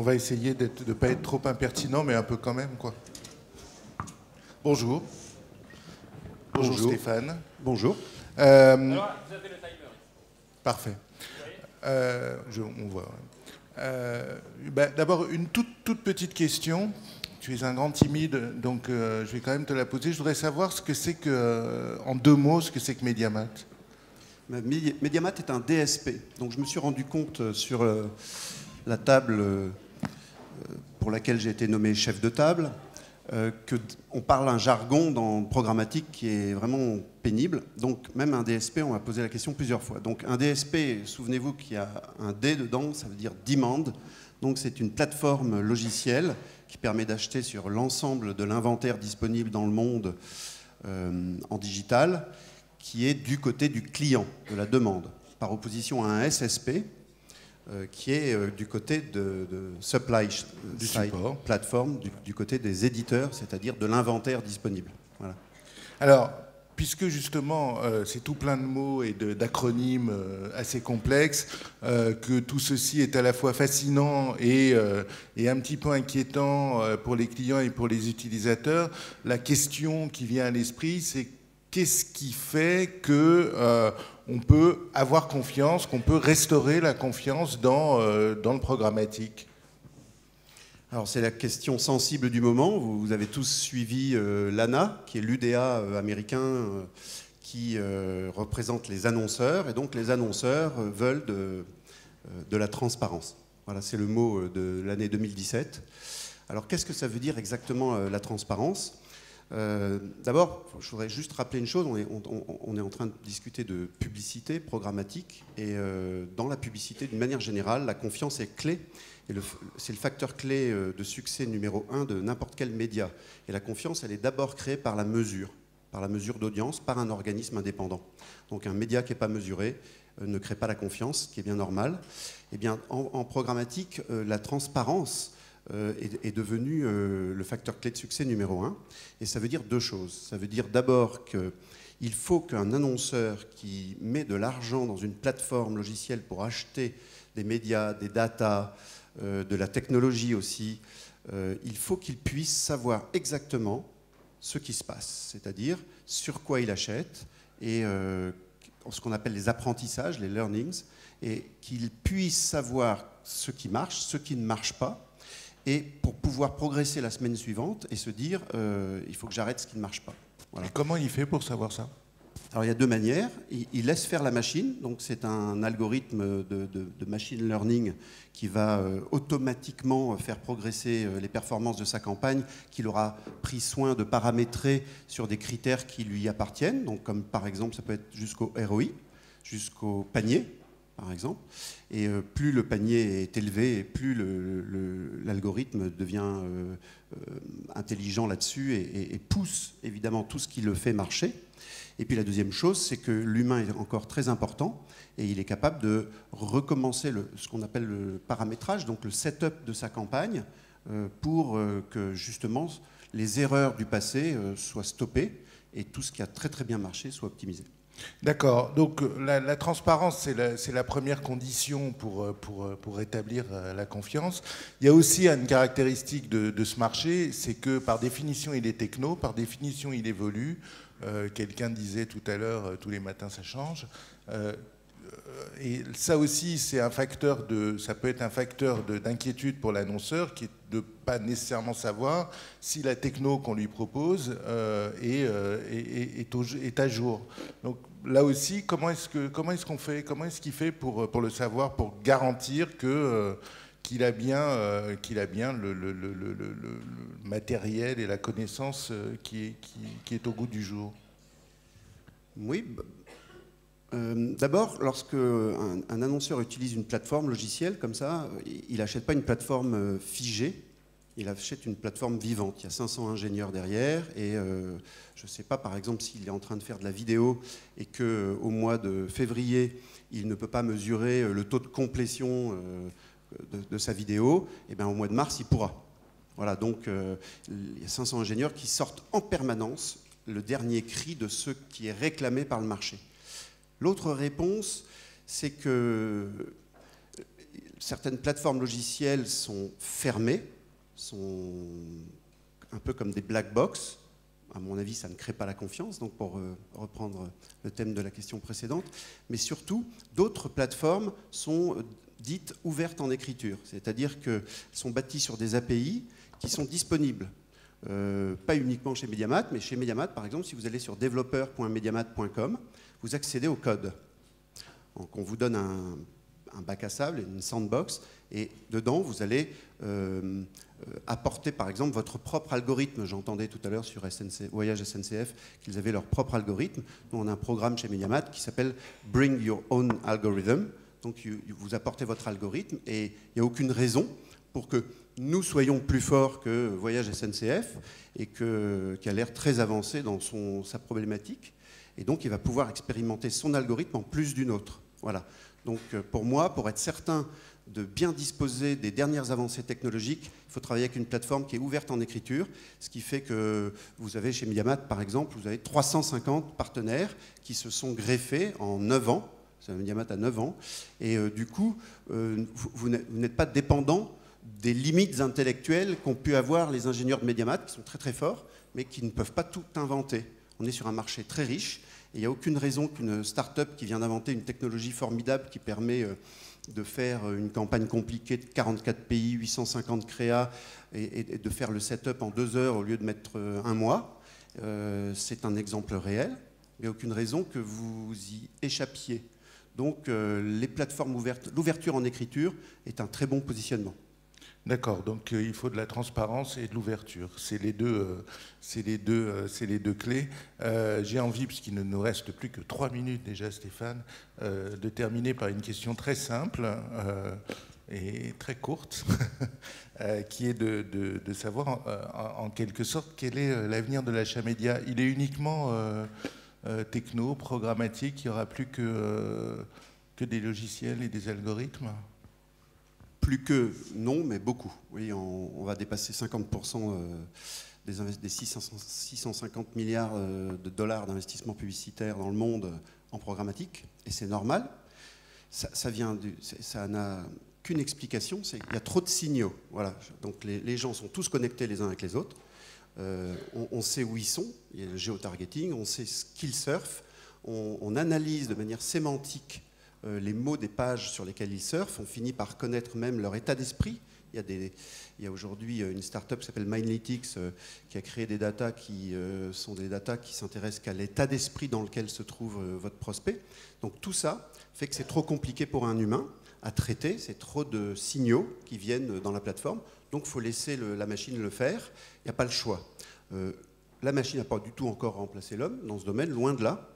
va essayer de ne pas être trop impertinent, mais un peu quand même, quoi. Bonjour. Bonjour Stéphane. Bonjour. Alors, vous avez le timer. Parfait. On voit. D'abord, une toute petite question. Tu es un grand timide, donc je vais quand même te la poser. Je voudrais savoir ce que c'est que, en 2 mots, ce que c'est que Mediamat. Mediamat est un DSP. Donc je me suis rendu compte sur la table pour laquelle j'ai été nommé chef de table qu'on parle un jargon dans le programmatique qui est vraiment pénible. Donc même un DSP, on m'a posé la question plusieurs fois. Donc un DSP, souvenez-vous qu'il y a un D dedans, ça veut dire Demand. Donc c'est une plateforme logicielle qui permet d'acheter sur l'ensemble de l'inventaire disponible dans le monde en digital, qui est du côté du client, de la demande, par opposition à un SSP, qui est du côté de supply side platform, du côté des éditeurs, c'est-à-dire de l'inventaire disponible. Voilà. Alors, puisque justement c'est tout plein de mots et d'acronymes assez complexes, que tout ceci est à la fois fascinant et un petit peu inquiétant pour les clients et pour les utilisateurs, la question qui vient à l'esprit, c'est qu'est-ce qui fait que on peut avoir confiance, qu'on peut restaurer la confiance dans le programmatique? Alors c'est la question sensible du moment. Vous avez tous suivi l'ANA, qui est l'UDA américain qui représente les annonceurs. Et donc les annonceurs veulent de la transparence. Voilà, c'est le mot de l'année 2017. Alors qu'est-ce que ça veut dire exactement la transparence ? D'abord, je voudrais juste rappeler une chose, on est en train de discuter de publicité programmatique et dans la publicité, d'une manière générale, la confiance est clé et c'est le facteur clé de succès numéro 1 de n'importe quel média. Et la confiance, elle est d'abord créée par la mesure d'audience, par un organisme indépendant. Donc un média qui n'est pas mesuré ne crée pas la confiance, ce qui est bien normal. Et bien en programmatique, la transparence est devenu le facteur clé de succès numéro 1. Et ça veut dire 2 choses. Ça veut dire d'abord qu'il faut qu'un annonceur qui met de l'argent dans une plateforme logicielle pour acheter des médias, des datas, de la technologie aussi, il faut qu'il puisse savoir exactement ce qui se passe, c'est-à-dire sur quoi il achète et ce qu'on appelle les apprentissages, les learnings, et qu'il puisse savoir ce qui marche, ce qui ne marche pas, et pour pouvoir progresser la semaine suivante et se dire il faut que j'arrête ce qui ne marche pas. Voilà. Et comment il fait pour savoir ça? Alors il y a 2 manières. Il laisse faire la machine, donc c'est un algorithme de machine learning qui va automatiquement faire progresser les performances de sa campagne, qu'il aura pris soin de paramétrer sur des critères qui lui appartiennent, donc comme par exemple ça peut être jusqu'au ROI, jusqu'au panier, par exemple. Et plus le panier est élevé, et plus l'algorithme devient intelligent là-dessus et pousse évidemment tout ce qui le fait marcher. Et puis la deuxième chose, c'est que l'humain est encore très important et il est capable de recommencer ce qu'on appelle le paramétrage, donc le setup de sa campagne, pour que justement les erreurs du passé soient stoppées et tout ce qui a très très bien marché soit optimisé. D'accord. Donc la transparence, c'est la première condition pour rétablir la confiance. Il y a aussi une caractéristique de ce marché, c'est que par définition, il est techno, par définition, il évolue. Quelqu'un disait tout à l'heure, tous les matins, ça change. Et ça aussi, ça peut être un facteur d'inquiétude pour l'annonceur, qui est de ne pas nécessairement savoir si la techno qu'on lui propose est à jour. Donc là aussi, comment est-ce qu'on fait, comment est-ce qu'il fait pour le savoir, pour garantir qu'il a bien le matériel et la connaissance qui est au goût du jour? Oui. D'abord, lorsque un annonceur utilise une plateforme logicielle comme ça, il n'achète pas une plateforme figée, il achète une plateforme vivante. Il y a 500 ingénieurs derrière et je ne sais pas, par exemple, s'il est en train de faire de la vidéo et qu'au mois de février, il ne peut pas mesurer le taux de complétion de sa vidéo, et bien au mois de mars, il pourra. Voilà, donc il y a 500 ingénieurs qui sortent en permanence le dernier cri de ce qui est réclamé par le marché. L'autre réponse, c'est que certaines plateformes logicielles sont fermées, sont un peu comme des black box. À mon avis, ça ne crée pas la confiance, donc pour reprendre le thème de la question précédente. Mais surtout, d'autres plateformes sont dites ouvertes en écriture, c'est-à-dire qu'elles sont bâties sur des API qui sont disponibles. Pas uniquement chez Mediamat, mais chez Mediamat, par exemple, si vous allez sur developer.mediamat.com, vous accédez au code. Donc on vous donne un bac à sable, une sandbox, et dedans, vous allez apporter, par exemple, votre propre algorithme. J'entendais tout à l'heure sur Voyage SNCF qu'ils avaient leur propre algorithme. Nous, on a un programme chez Mediamat qui s'appelle « Bring Your Own Algorithm ». Donc, vous apportez votre algorithme, et il n'y a aucune raison pour que nous soyons plus forts que Voyage SNCF, et qui a l'air très avancé dans sa problématique. Et donc, il va pouvoir expérimenter son algorithme en plus d'une autre. Voilà. Donc, pour moi, pour être certain de bien disposer des dernières avancées technologiques, il faut travailler avec une plateforme qui est ouverte en écriture, ce qui fait que vous avez chez Mediamat, par exemple, vous avez 350 partenaires qui se sont greffés en 9 ans. C'est Mediamat à 9 ans. Et du coup, vous n'êtes pas dépendant des limites intellectuelles qu'ont pu avoir les ingénieurs de Mediamat, qui sont très très forts, mais qui ne peuvent pas tout inventer. On est sur un marché très riche, et il n'y a aucune raison qu'une start-up qui vient d'inventer une technologie formidable qui permet de faire une campagne compliquée de 44 pays, 850 créas, et de faire le setup en 2 heures au lieu de mettre 1 mois. C'est un exemple réel. Il n'y a aucune raison que vous y échappiez. Donc les plateformes ouvertes, l'ouverture en écriture est un très bon positionnement. D'accord, donc il faut de la transparence et de l'ouverture. C'est les deux clés. J'ai envie, puisqu'il ne nous reste plus que 3 minutes déjà, Stéphane, de terminer par une question très simple et très courte, qui est de savoir en quelque sorte quel est l'avenir de l'achat média. Il est uniquement techno, programmatique, il n'y aura plus que des logiciels et des algorithmes? Plus que, non, mais beaucoup. Oui, on va dépasser 50% des 650 milliards de dollars d'investissement publicitaire dans le monde en programmatique, et c'est normal. Ça n'a qu'une explication, c'est qu'il y a trop de signaux. Voilà. Donc les gens sont tous connectés les uns avec les autres. On sait où ils sont, il y a le géotargeting, on sait ce qu'ils surfent, on analyse de manière sémantique les mots des pages sur lesquelles ils surfent, on finit par connaître même leur état d'esprit. Il y a aujourd'hui une start-up qui s'appelle Mindlytics qui a créé des datas qui sont des datas qui s'intéressent qu'à l'état d'esprit dans lequel se trouve votre prospect. Donc tout ça fait que c'est trop compliqué pour un humain à traiter, c'est trop de signaux qui viennent dans la plateforme, donc il faut laisser la machine le faire, il n'y a pas le choix. La machine n'a pas du tout encore remplacé l'homme dans ce domaine, loin de là.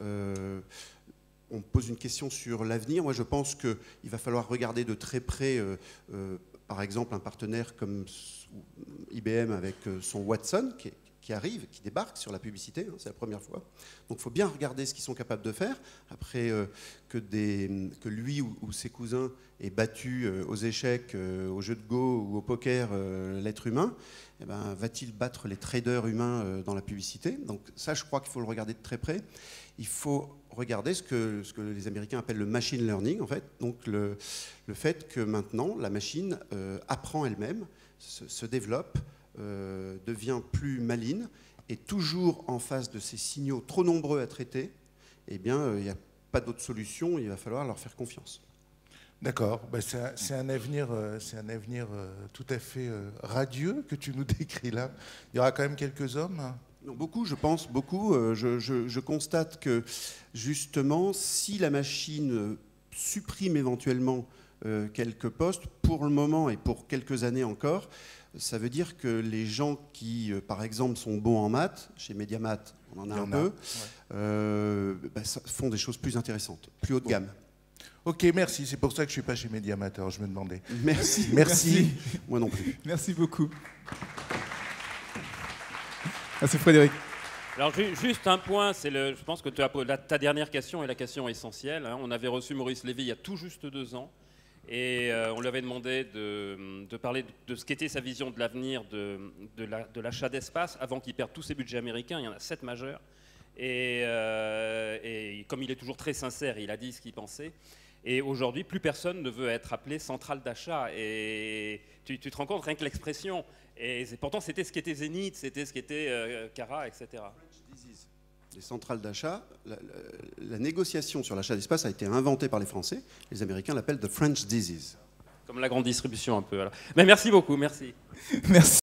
On pose une question sur l'avenir. Moi, je pense qu'il va falloir regarder de très près, par exemple, un partenaire comme IBM avec son Watson, qui arrive, qui débarque sur la publicité, hein, c'est la première fois. Donc il faut bien regarder ce qu'ils sont capables de faire. Après que lui ou ses cousins aient battu aux échecs, aux jeux de Go ou au poker l'être humain, eh ben, va-t-il battre les traders humains dans la publicité? Donc ça, je crois qu'il faut le regarder de très près. Il faut regarder ce que les Américains appellent le machine learning, en fait. Donc le fait que maintenant, la machine apprend elle-même, se développe, devient plus maligne, et toujours en face de ces signaux trop nombreux à traiter, eh bien, il n'y a pas d'autre solution, il va falloir leur faire confiance. D'accord, ben c'est un avenir tout à fait radieux que tu nous décris là. Il y aura quand même quelques hommes. Non, beaucoup, je pense, beaucoup. Je constate que, justement, si la machine supprime éventuellement quelques postes, pour le moment et pour quelques années encore, ça veut dire que les gens qui, par exemple, sont bons en maths, chez Mediamat, on en a un peu, ouais. Font des choses plus intéressantes, plus haut de gamme. Ok, merci. C'est pour ça que je ne suis pas chez Mediamat, je me demandais. Merci. Merci. Moi non plus. Merci beaucoup. Merci Frédéric. Alors juste un point, je pense que ta dernière question est la question essentielle. Hein. On avait reçu Maurice Lévy il y a tout juste 2 ans et on lui avait demandé de parler de ce qu'était sa vision de l'avenir de l'achat d'espace avant qu'il perde tous ses budgets américains. Il y en a 7 majeurs et comme il est toujours très sincère, il a dit ce qu'il pensait. Et aujourd'hui, plus personne ne veut être appelé centrale d'achat. Et tu te rends compte, rien que l'expression. Et pourtant, c'était ce qu'était Zénith, c'était ce qu'était Cara, etc. Les centrales d'achat, la négociation sur l'achat d'espace a été inventée par les Français. Les Américains l'appellent the French disease. Comme la grande distribution un peu. Voilà. Mais merci beaucoup, merci. Merci.